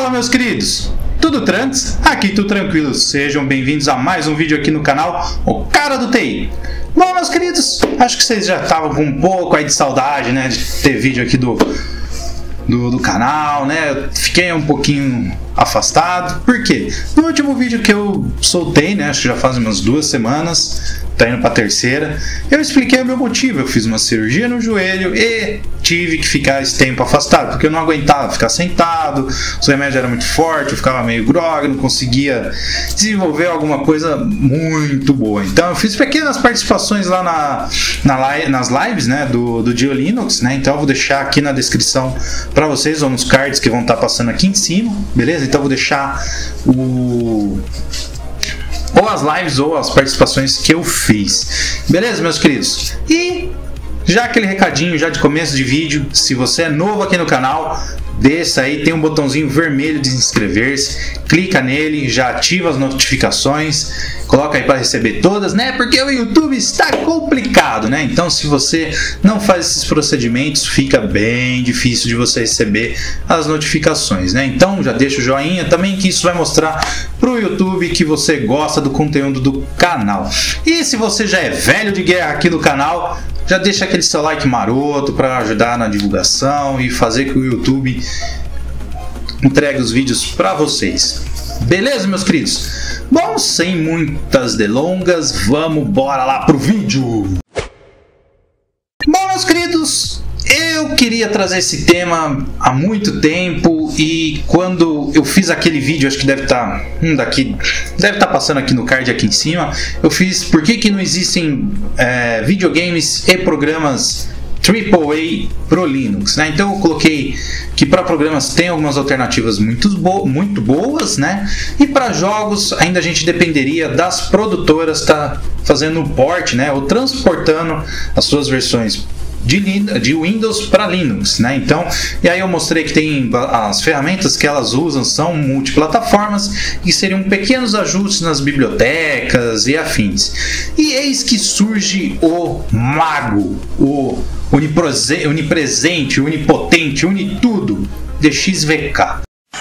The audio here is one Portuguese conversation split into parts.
Fala, meus queridos, tudo tranks? Aqui tudo tranquilo, sejam bem-vindos a mais um vídeo aqui no canal O Cara do TI. Bom, meus queridos, acho que vocês já estavam com um pouco aí de saudade, né, de ter vídeo aqui do canal, né? Eu fiquei um pouquinho afastado, por quê? No último vídeo que eu soltei, né, acho que já faz umas 2 semanas, tá indo pra terceira, eu expliquei o meu motivo. Eu fiz uma cirurgia no joelho e tive que ficar esse tempo afastado, porque eu não aguentava ficar sentado, os remédios eram muito fortes, eu ficava meio grogue, não conseguia desenvolver alguma coisa muito boa. Então eu fiz pequenas participações lá nas lives, né, do Dio Linux, né? Então eu vou deixar aqui na descrição para vocês, ou nos cards que vão estar passando aqui em cima, beleza? Então eu vou deixar ou as lives ou as participações que eu fiz, beleza, meus queridos? E já aquele recadinho já de começo de vídeo, se você é novo aqui no canal, desça aí, tem um botãozinho vermelho de inscrever-se, clica nele, já ativa as notificações, coloca aí para receber todas, né? Porque o YouTube está complicado, né? Então, se você não faz esses procedimentos, fica bem difícil de você receber as notificações, né? Então, já deixa o joinha também, que isso vai mostrar para o YouTube que você gosta do conteúdo do canal. E se você já é velho de guerra aqui no canal, já deixa aquele seu like maroto para ajudar na divulgação e fazer que o YouTube entregue os vídeos para vocês. Beleza, meus queridos? Bom, sem muitas delongas, vamos bora lá pro vídeo. Bom, meus queridos, eu queria trazer esse tema há muito tempo e quando eu fiz aquele vídeo, acho que deve estar passando aqui no card aqui em cima, eu fiz por que não existem videogames e programas AAA pro Linux, né? Então eu coloquei que para programas tem algumas alternativas muito boas, né? E para jogos ainda a gente dependeria das produtoras tá fazendo o port, né? Ou transportando as suas versões de Windows para Linux, né? Então, e aí eu mostrei que tem as ferramentas que elas usam são multiplataformas e seriam pequenos ajustes nas bibliotecas e afins. E eis que surge o mago, o onipresente, onipotente, unitudo, DXVK.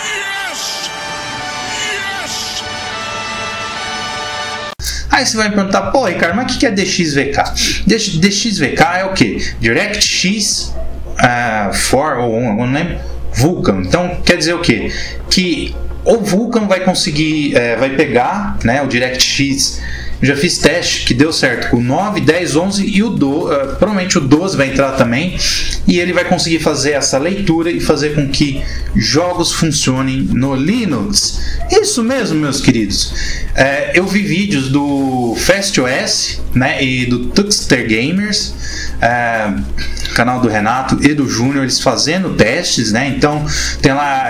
Aí você vai me perguntar, pô, Ricardo, mas o que é DXVK? DXVK é o que? DirectX não lembro, Vulkan. Então quer dizer o que? Que o Vulkan vai conseguir, vai pegar, né, o DirectX. Eu já fiz teste que deu certo com o 9, 10, 11 e o 12, provavelmente o 12 vai entrar também, e ele vai conseguir fazer essa leitura e fazer com que jogos funcionem no Linux. Isso mesmo, meus queridos. Eu vi vídeos do FastOS, né, e do Tuxter Gamers, canal do Renato e do Júnior, eles fazendo testes, né? Então tem lá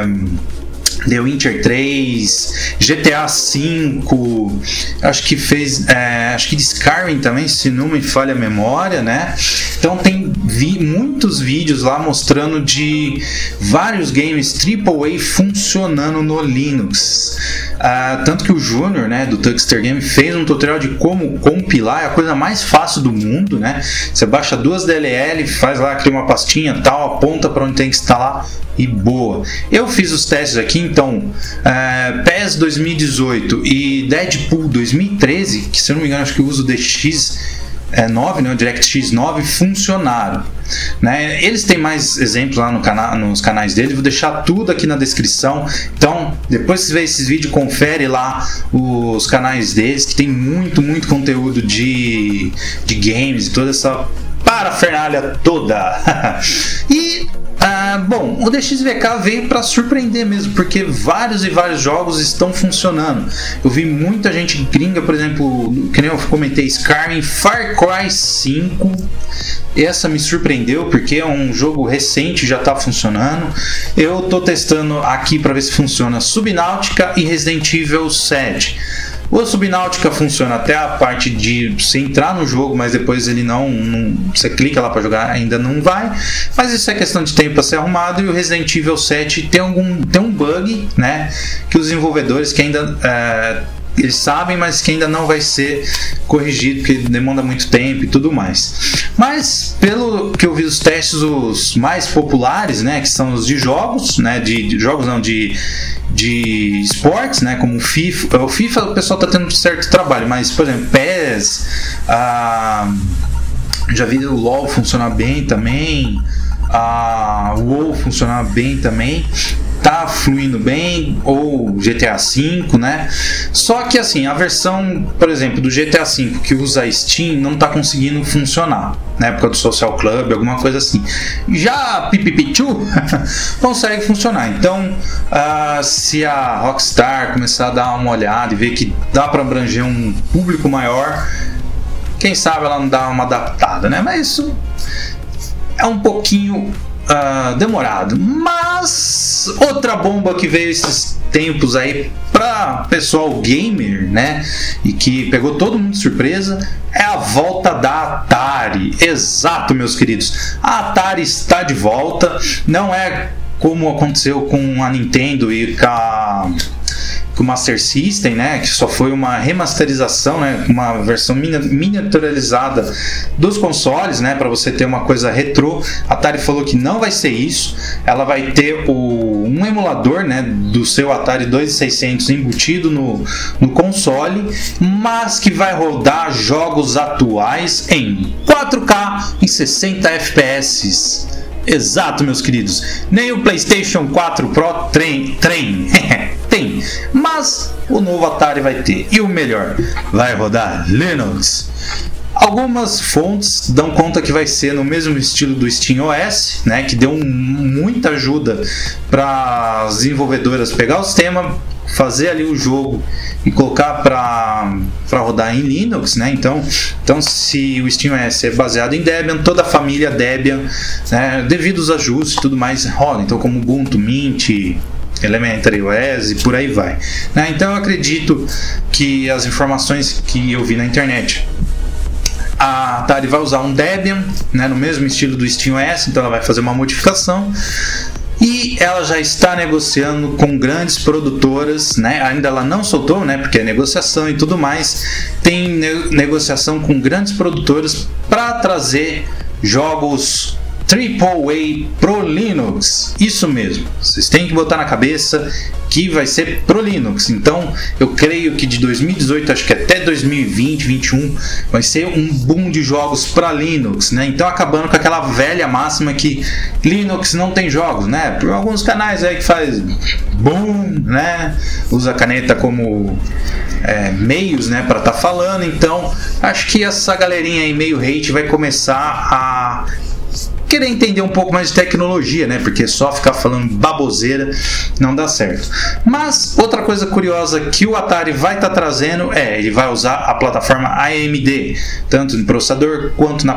The Witcher 3, GTA V, acho que fez, acho que de Skyrim também, se não me falha a memória, né? Então tem muitos vídeos lá mostrando de vários games AAA funcionando no Linux. Tanto que o Júnior, né, do Tuxter Game, fez um tutorial de como compilar, é a coisa mais fácil do mundo, né? Você baixa 2 DLL, faz lá, cria uma pastinha, tal, aponta para onde tem que instalar e boa. Eu fiz os testes aqui, então PES 2018 e Deadpool 2013, que se eu não me engano acho que eu uso o DX9, né, o DirectX 9, funcionaram, né? Eles têm mais exemplos lá nos canais deles, vou deixar tudo aqui na descrição. Então depois que você vê esses vídeos, confere lá os canais deles, que tem muito conteúdo de games e toda essa parafernália toda. E bom, o DXVK veio para surpreender mesmo, porque vários jogos estão funcionando. Eu vi muita gente gringa, por exemplo, que nem eu comentei, Skyrim, Far Cry 5. Essa me surpreendeu porque é um jogo recente, já está funcionando. Eu estou testando aqui para ver se funciona Subnautica e Resident Evil 7. O Subnautica funciona até a parte de você entrar no jogo, mas depois ele não você clica lá para jogar, ainda não vai. Mas isso é questão de tempo para ser arrumado. E o Resident Evil 7 tem um bug, né, que os desenvolvedores que ainda eles sabem, mas que ainda não vai ser corrigido, porque demanda muito tempo e tudo mais. Mas pelo que eu vi dos testes, os mais populares, né, que são os de jogos, né, de jogos não, de esportes, né, como o FIFA o pessoal está tendo um certo trabalho, mas por exemplo, PES, já vi o LoL funcionar bem também, o WoW funcionar bem também, tá fluindo bem, ou GTA V, né? Só que assim, a versão, por exemplo, do GTA V que usa a Steam não tá conseguindo funcionar, né? Por causa do Social Club, alguma coisa assim. Já Pipipichu consegue funcionar. Então, se a Rockstar começar a dar uma olhada e ver que dá para abranger um público maior, quem sabe ela não dá uma adaptada, né? Mas isso é um pouquinho demorado. Mas outra bomba que veio esses tempos aí para pessoal gamer, né, e que pegou todo mundo de surpresa, é a volta da Atari. Exato, meus queridos, a Atari está de volta. Não é como aconteceu com a Nintendo e com o Master System, né, que só foi uma remasterização, né, uma versão miniaturizada dos consoles, né, para você ter uma coisa retrô. A Atari falou que não vai ser isso. Ela vai ter um emulador, né, do seu Atari 2600 embutido no console, mas que vai rodar jogos atuais em 4K em 60 FPS. Exato, meus queridos. Nem o PlayStation 4 Pro tem, mas o novo Atari vai ter. E o melhor, vai rodar Linux. Algumas fontes dão conta que vai ser no mesmo estilo do SteamOS, né, que deu muita ajuda para as desenvolvedoras pegar o sistema, fazer ali o jogo e colocar para rodar em Linux, né? Então, se o SteamOS é baseado em Debian, toda a família Debian, né, devido aos ajustes e tudo mais, rola. Então, como Ubuntu, Mint, Elementary OS e por aí vai, né? Então eu acredito que as informações que eu vi na internet, a Atari vai usar um Debian, né, no mesmo estilo do SteamOS, então ela vai fazer uma modificação. E ela já está negociando com grandes produtoras, né? Ainda ela não soltou, né? Porque é negociação e tudo mais. Tem negociação com grandes produtoras para trazer jogos AAA pro Linux. Isso mesmo, vocês têm que botar na cabeça que vai ser pro Linux. Então eu creio que de 2018 acho que até 2020, 2021 vai ser um boom de jogos para Linux, né? Então acabando com aquela velha máxima que Linux não tem jogos, né? Por alguns canais aí que faz boom, né? Usa a caneta como meios, né, para estar falando. Então acho que essa galerinha aí meio hate vai começar a querer entender um pouco mais de tecnologia, né? Porque só ficar falando baboseira não dá certo. Mas outra coisa curiosa que o Atari vai estar trazendo ele vai usar a plataforma AMD, tanto no processador quanto na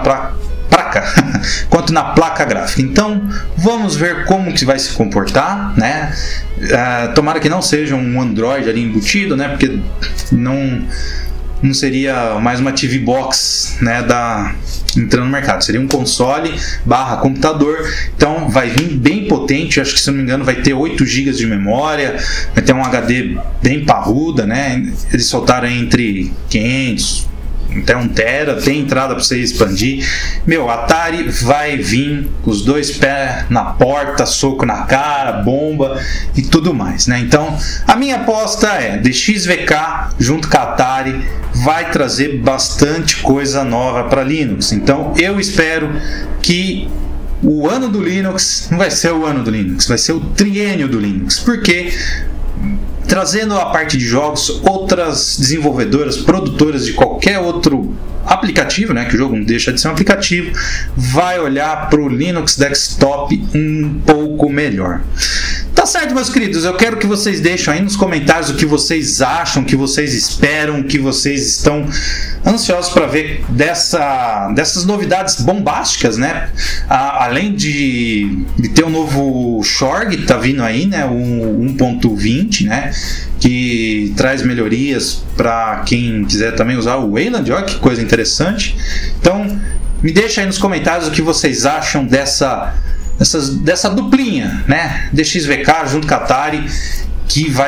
placa gráfica. Então vamos ver como que vai se comportar, né? Tomara que não seja um Android ali embutido, né? Porque não seria mais uma TV Box, né, entrando no mercado. Seria um console / computador. Então vai vir bem potente. Acho que, se não me engano, vai ter 8 GB de memória, vai ter um HD bem parruda, né? Eles soltaram entre 500 até 1 tera, tem entrada para você expandir. Meu, Atari vai vir com os 2 pés na porta, soco na cara, bomba e tudo mais, né? Então a minha aposta é DXVK junto com a Atari vai trazer bastante coisa nova para Linux. Então eu espero que o ano do Linux não vai ser o ano do Linux, vai ser o triênio do Linux, porque trazendo a parte de jogos, outras desenvolvedoras, produtoras de qualquer outro aplicativo, né, que o jogo não deixa de ser um aplicativo, vai olhar para o Linux Desktop um pouco melhor. Tá certo, meus queridos? Eu quero que vocês deixem aí nos comentários o que vocês acham, o que vocês esperam, o que vocês estão ansiosos para ver dessas novidades bombásticas, né? Além de ter um novo Shorg, tá vindo aí, né? O 1.20, né? Que traz melhorias para quem quiser também usar o Wayland. Olha que coisa interessante. Então, me deixa aí nos comentários o que vocês acham dessa duplinha, né? DXVK junto com a Atari, que vai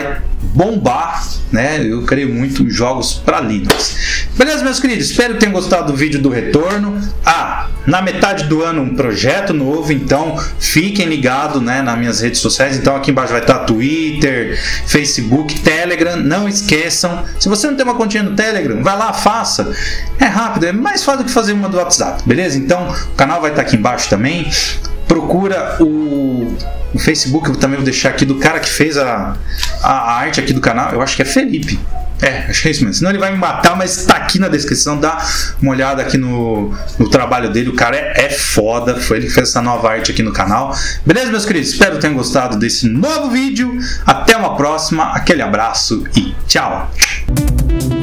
bombar, né? Eu creio muito em jogos para Linux. Beleza, meus queridos? Espero que tenham gostado do vídeo do retorno. Na metade do ano um projeto novo, então fiquem ligados, né, nas minhas redes sociais. Então aqui embaixo vai estar Twitter, Facebook, Telegram. Não esqueçam, se você não tem uma continha no Telegram, vai lá, faça. É rápido, é mais fácil do que fazer uma do WhatsApp, beleza? Então o canal vai estar aqui embaixo também. Procura o Facebook, eu também vou deixar aqui, do cara que fez a arte aqui do canal. Eu acho que é Felipe. Acho que é isso mesmo. Senão ele vai me matar, mas tá aqui na descrição. Dá uma olhada aqui no trabalho dele. O cara é foda. Foi ele que fez essa nova arte aqui no canal. Beleza, meus queridos? Espero que tenham gostado desse novo vídeo. Até uma próxima. Aquele abraço e tchau!